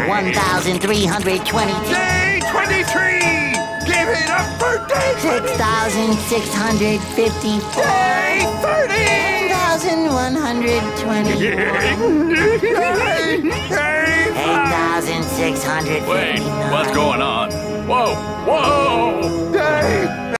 1,320. Day 23! Give it up for day 6,654. Day 30! 1,120. Day 8,659. Wait, what's going on? Whoa, whoa!